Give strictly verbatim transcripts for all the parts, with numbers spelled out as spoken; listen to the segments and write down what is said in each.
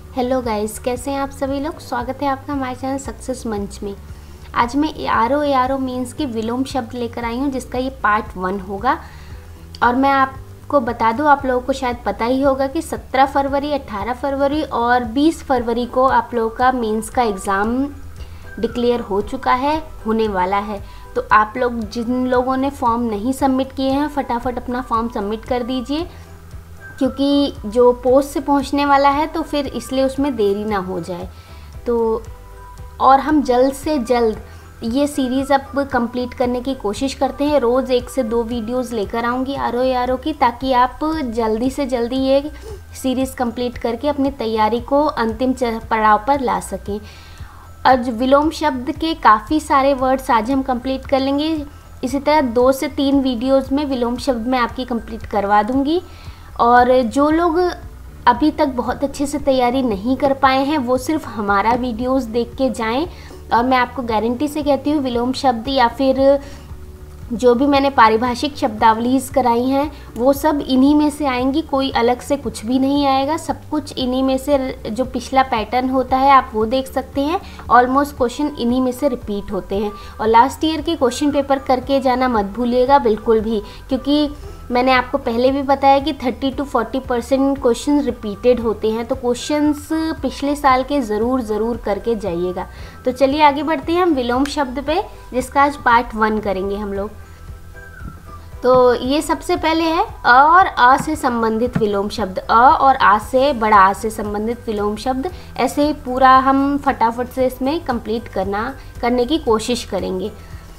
Hello guys, कैसे हैं आप सभी लोग। स्वागत है आपका हमारे चैनल सक्सेस मंच में। आज मैं एआरओ एआरओ मीन्स के विलोम शब्द लेकर आई हूँ, जिसका ये पार्ट वन होगा। और मैं आपको बता दूँ, आप लोगों को शायद पता ही होगा कि सत्रह फरवरी, अठारह फरवरी और बीस फरवरी को आप लोगों का मीन्स का एग्ज़ाम डिक्लेयर हो चुका है, होने वाला है। तो आप लोग जिन लोगों ने फॉर्म नहीं सबमिट किए हैं, फटाफट अपना फॉर्म सबमिट कर दीजिए, क्योंकि जो पोस्ट से पहुंचने वाला है तो फिर इसलिए उसमें देरी ना हो जाए। तो और हम जल्द से जल्द ये सीरीज़ अब कंप्लीट करने की कोशिश करते हैं। रोज़ एक से दो वीडियोस लेकर आऊँगी R O A R O की, ताकि आप जल्दी से जल्दी ये सीरीज़ कंप्लीट करके अपनी तैयारी को अंतिम पड़ाव पर ला सकें। आज विलोम शब्द के काफ़ी सारे वर्ड्स आज हम कंप्लीट कर लेंगे। इसी तरह दो से तीन वीडियोज़ में विलोम शब्द मैं आपकी कंप्लीट करवा दूँगी। और जो लोग अभी तक बहुत अच्छे से तैयारी नहीं कर पाए हैं, वो सिर्फ हमारा वीडियोस देख के जाएं। और मैं आपको गारंटी से कहती हूँ, विलोम शब्द या फिर जो भी मैंने पारिभाषिक शब्दावलीज कराई हैं, वो सब इन्हीं में से आएंगी। कोई अलग से कुछ भी नहीं आएगा, सब कुछ इन्हीं में से। जो पिछला पैटर्न होता है आप वो देख सकते हैं। ऑलमोस्ट क्वेश्चन इन्हीं में से रिपीट होते हैं। और लास्ट ईयर के क्वेश्चन पेपर करके जाना मत भूलिएगा बिल्कुल भी, क्योंकि मैंने आपको पहले भी बताया कि तीस टू चालीस परसेंट क्वेश्चन रिपीटेड होते हैं। तो क्वेश्चंस पिछले साल के ज़रूर ज़रूर करके जाइएगा। तो चलिए आगे बढ़ते हैं हम विलोम शब्द पे, जिसका आज पार्ट वन करेंगे हम लोग। तो ये सबसे पहले है अ और आ से संबंधित विलोम शब्द। अ और आ से, बड़ा आ से संबंधित विलोम शब्द। ऐसे ही पूरा हम फटाफट से इसमें कंप्लीट करना करने की कोशिश करेंगे।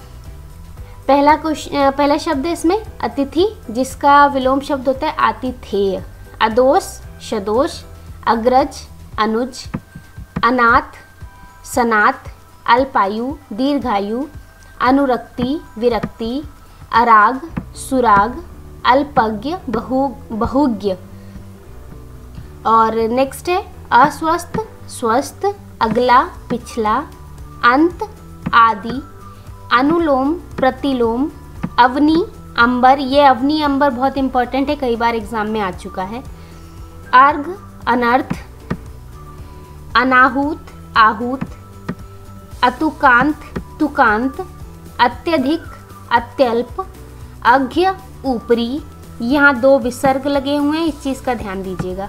पहला क्वेश्चन पहला शब्द है इसमें अतिथि, जिसका विलोम शब्द होता है आतिथेय। अदोष, सदोष। अग्रज, अनुज। अनाथ, सनाथ। अल्पायु, दीर्घायु। अनुरक्ति, विरक्ति। अराग, सुराग। अल्पज्ञ, बहु बहुज्ञ। और नेक्स्ट है अस्वस्थ, स्वस्थ। अगला, पिछला। अंत, आदि। अनुलोम, प्रतिलोम। अवनी, अंबर। ये अवनी अंबर बहुत इंपॉर्टेंट है, कई बार एग्जाम में आ चुका है। अर्घ, अनर्थ। अनाहूत, आहूत। अतुकांत, तुकांत। अत्यधिक, अत्यल्प। अघ्य, ऊपरी। यहाँ दो विसर्ग लगे हुए हैं, इस चीज़ का ध्यान दीजिएगा।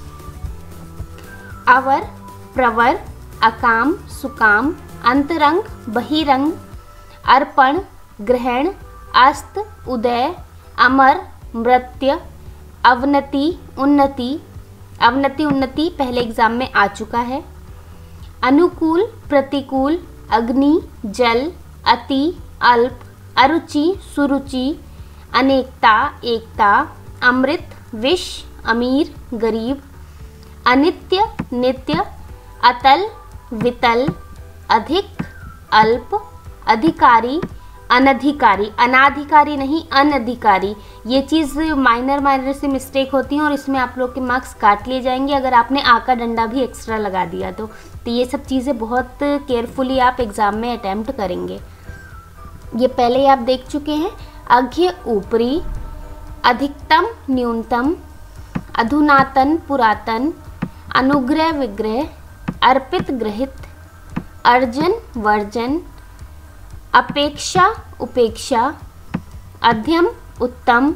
अवर, प्रवर। अकाम, सुकाम। अंतरंग, बहिरंग। अर्पण, ग्रहण। अस्त, उदय। अमर, मृत्य। अवनति, उन्नति। अवनति उन्नति पहले एग्जाम में आ चुका है। अनुकूल, प्रतिकूल। अग्नि, जल। अति, अल्प। अरुचि, सुरुचि। अनेकता, एकता। अमृत, विष। अमीर, गरीब। अनित्य, नित्य। अतल, वितल। अधिक, अल्प। अधिकारी, अनधिकारी। अनाधिकारी नहीं, अनधिकारी। ये चीज़ माइनर माइनर से मिस्टेक होती हैं और इसमें आप लोग के मार्क्स काट लिए जाएंगे अगर आपने आ का डंडा भी एक्स्ट्रा लगा दिया तो। तो ये सब चीज़ें बहुत केयरफुली आप एग्ज़ाम में अटैम्प्ट करेंगे। ये पहले ही आप देख चुके हैं। अघ्य, ऊपरी। अधिकतम, न्यूनतम। अधुनातन, पुरातन। अनुग्रह, विग्रह। अर्पित, ग्रहित। अर्जन, वर्जन। अपेक्षा, उपेक्षा। अध्यम, उत्तम।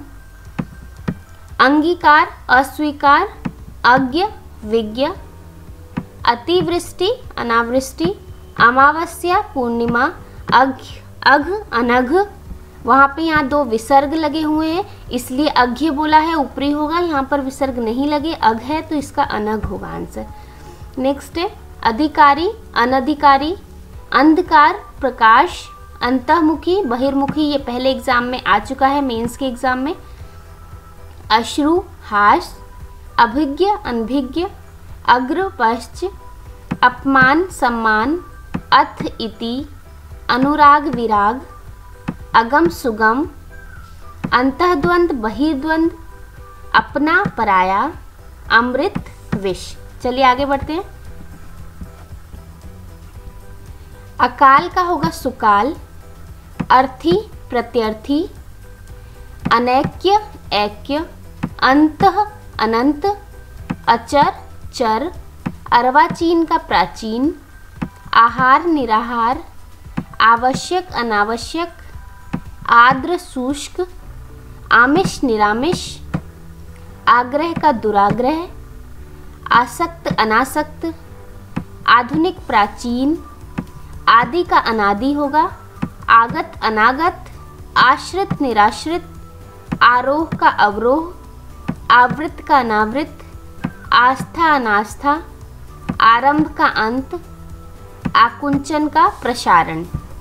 अंगीकार, अस्वीकार। अज्ञ, विज्ञ। अतिवृष्टि, अनावृष्टि। अमावस्या, पूर्णिमा। अघ, अघ, अनघ। वहाँ पे यहाँ दो विसर्ग लगे हुए हैं, इसलिए अघ्य बोला है, ऊपरी होगा। यहाँ पर विसर्ग नहीं लगे, अघ है, तो इसका अनघ होगा आंसर। नेक्स्ट है अधिकारी, अनधिकारी। अंधकार, प्रकाश। अंतर्मुखी, बहिर्मुखी। ये पहले एग्जाम में आ चुका है, मेंस के एग्जाम में। अश्रु, हास। अभिज्ञ, अनभिज्ञ। अग्र, पश्च। अपमान, सम्मान। अथ, इति। अनुराग, विराग। अगम, सुगम। अंतःद्वंद, बहिर्द्वंद। अपना, पराया। अमृत, विष। चलिए आगे बढ़ते हैं। अकाल का होगा सुकाल। अर्थी, प्रत्यर्थी। अनैक्य, ऐक्य। अंतः, अनंत। अचर, चर। अर्वाचीन का प्राचीन, आहार निराहार, आवश्यक अनावश्यक, आर्द्र शुष्क, आमिष निरामिष, आग्रह का दुराग्रह, आसक्त अनासक्त, आधुनिक प्राचीन, आदि का अनादि होगा, आगत अनागत, आश्रित निराश्रित, आरोह का अवरोह, आवृत का अनावृत, आस्था अनास्था, आरंभ का अंत, आकुंचन का प्रसारण।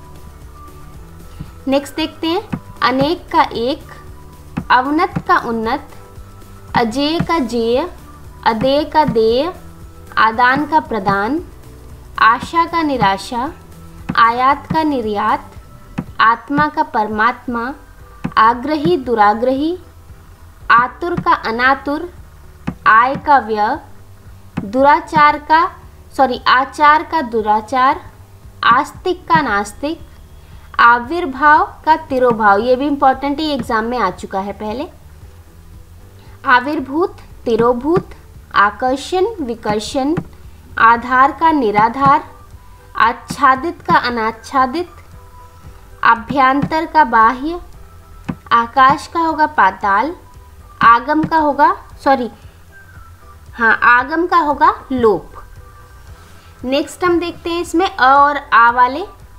नेक्स्ट देखते हैं, अनेक का एक, अवनत का उन्नत, अजेय का जेय, अदेय का देय, आदान का प्रदान, आशा का निराशा, आयात का निर्यात, आत्मा का परमात्मा, आग्रही दुराग्रही, आतुर का अनातुर, आय का व्यय, दुराचार का सॉरी आचार का दुराचार, आस्तिक का नास्तिक, आविर्भाव का तिरोभाव, ये भी इम्पोर्टेंट है, एग्जाम में आ चुका है पहले। आविर्भूत, तिरोभूत, आकर्षण, विकर्षण, आधार का निराधार, आच्छादित का अनाच्छादित, आभ्यंतर का बाह्य, आकाश का होगा पाताल, आगम का होगा सॉरी हाँ आगम का होगा लोप। नेक्स्ट हम देखते हैं इसमें अ और आ वाले,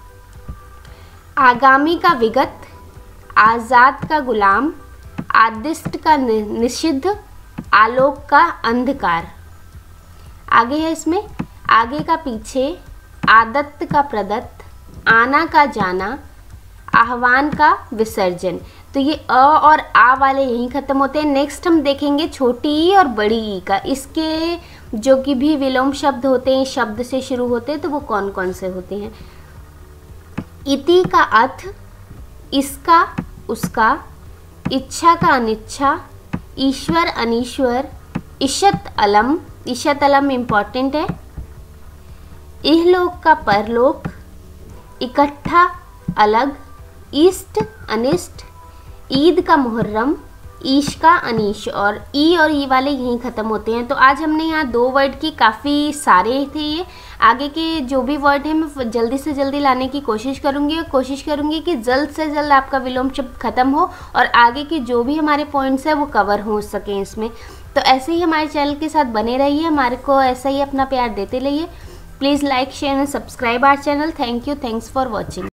आगामी का विगत, आज़ाद का गुलाम, आदिष्ट का निषिद्ध, आलोक का अंधकार। आगे है इसमें आगे का पीछे, आदत्त का प्रदत्त, आना का जाना, आह्वान का विसर्जन। तो ये अ और आ वाले यहीं ख़त्म होते हैं। नेक्स्ट हम देखेंगे छोटी ई और बड़ी ई का, इसके जो कि भी विलोम शब्द होते हैं, शब्द से शुरू होते हैं, तो वो कौन कौन से होते हैं। इति का अथ, इसका उसका, इच्छा का अनिच्छा, ईश्वर अनीश्वर, इशत अलम, इशत अलम इम्पॉर्टेंट है, इहलोक का परलोक, इकट्ठा अलग, ईस्ट अनिष्ट, ईद का मुहर्रम, ईश का अनीश, और ई और ई वाले यहीं ख़त्म होते हैं। तो आज हमने यहाँ दो वर्ड की, काफ़ी सारे थे ये, आगे के जो भी वर्ड हैं मैं जल्दी से जल्दी लाने की कोशिश करूँगी, और कोशिश करूँगी कि जल्द से जल्द आपका विलोम शब्द ख़त्म हो और आगे के जो भी हमारे पॉइंट्स हैं वो कवर हो सकें इसमें। तो ऐसे ही हमारे चैनल के साथ बने रहिए, हमारे को ऐसा ही अपना प्यार देते रहिए। Please like share and subscribe our channel. Thank you, thanks for watching.